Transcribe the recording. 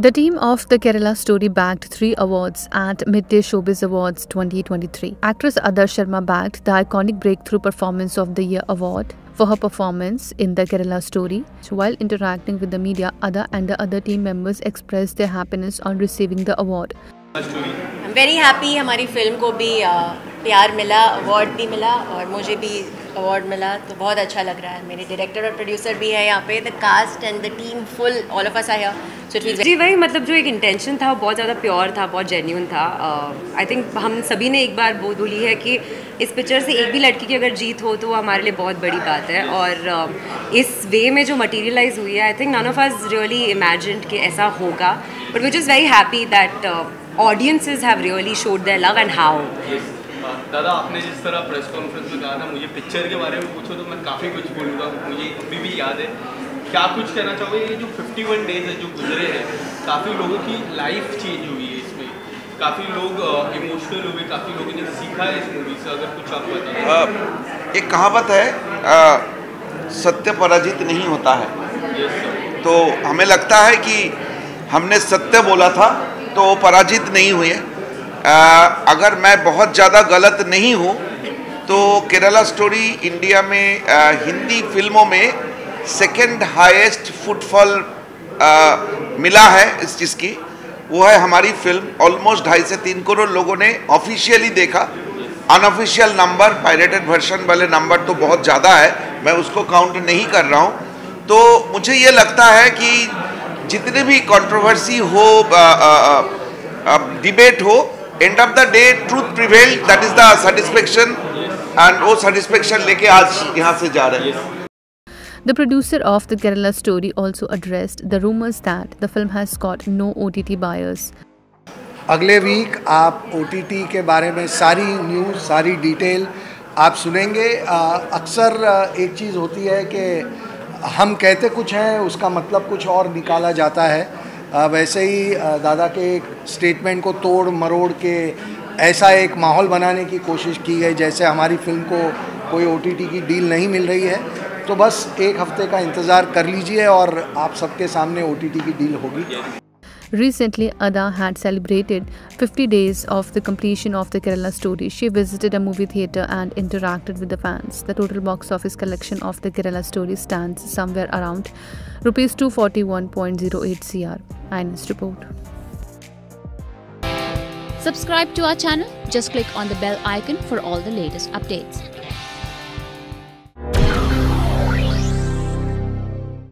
The team of the Kerala Story bagged 3 awards at Midday Showbiz Awards 2023. Actress Ada Sharma bagged the iconic Breakthrough Performance of the Year award for her performance in the Kerala Story. While interacting with the media, Ada and the other team members expressed their happiness on receiving the award. I'm very happy हमारी film को भी प्यार मिला, award भी मिला और मुझे भी अवार्ड मिला, तो बहुत अच्छा लग रहा है। मेरे डायरेक्टर और प्रोड्यूसर भी है यहाँ पे, the cast and the team full, all of us are here, so it feels. जी वही, मतलब जो एक इंटेंशन था वो बहुत ज़्यादा प्योर था, बहुत जेन्यून था। आई थिंक हम सभी ने एक बार बोली है कि इस पिक्चर से एक भी लड़की की अगर जीत हो तो वो हमारे लिए बहुत बड़ी बात है। और इस वे में जो मटीरियलाइज हुई है, I think none of us really imagined कि ऐसा होगा, but which is very happy that audiences have really showed their love and how. दादा, आपने जिस तरह प्रेस कॉन्फ्रेंस में कहा था मुझे पिक्चर के बारे में पूछो तो मैं काफ़ी कुछ बोलूँगा, मुझे अभी भी याद है। क्या कुछ कहना चाहोगे? ये जो 51 डेज है जो गुजरे हैं, काफ़ी लोगों की लाइफ चेंज हुई है इसमें, काफ़ी लोग इमोशनल हुए, काफ़ी लोगों ने सीखा है इस मूवी से। अगर कुछ आप बताएं। एक कहावत है, सत्य पराजित नहीं होता है। तो हमें लगता है कि हमने सत्य बोला था तो वो पराजित नहीं हुए। अगर मैं बहुत ज़्यादा गलत नहीं हूँ तो केरला स्टोरी इंडिया में हिंदी फिल्मों में सेकंड हाईएस्ट फुटफॉल मिला है इस चीज़ की, वो है हमारी फिल्म। ऑलमोस्ट 2.5 से 3 करोड़ लोगों ने ऑफिशियली देखा। अनऑफिशियल नंबर, पायरेटेड वर्जन वाले नंबर तो बहुत ज़्यादा है, मैं उसको काउंट नहीं कर रहा हूँ। तो मुझे ये लगता है कि जितने भी कंट्रोवर्सी हो, डिबेट हो, and of the day truth prevail, that is the satisfaction, and वो सेटिस्फेक्शन लेके आज यहाँ से जा रहे हैं। The producer of the Kerala Story also addressed the rumors that the film has got no OTT buyers. अगले वीक आप OTT के बारे में सारी न्यूज़, सारी डिटेल आप सुनेंगे। अक्सर एक चीज़ होती है कि हम कहते कुछ हैं, उसका मतलब कुछ और निकाला जाता है। वैसे ही दादा के स्टेटमेंट को तोड़ मरोड़ के ऐसा एक माहौल बनाने की कोशिश की गई जैसे हमारी फिल्म को कोई OTT की डील नहीं मिल रही है। तो बस एक हफ्ते का इंतज़ार कर लीजिए और आप सबके सामने OTT की डील होगी। Recently, Ada had celebrated 50 days of the completion of the Kerala Story. She visited a movie theatre and interacted with the fans. The total box office collection of the Kerala Story stands somewhere around Rs 241.08 crore. INS report. Subscribe to our channel. Just click on the bell icon for all the latest updates.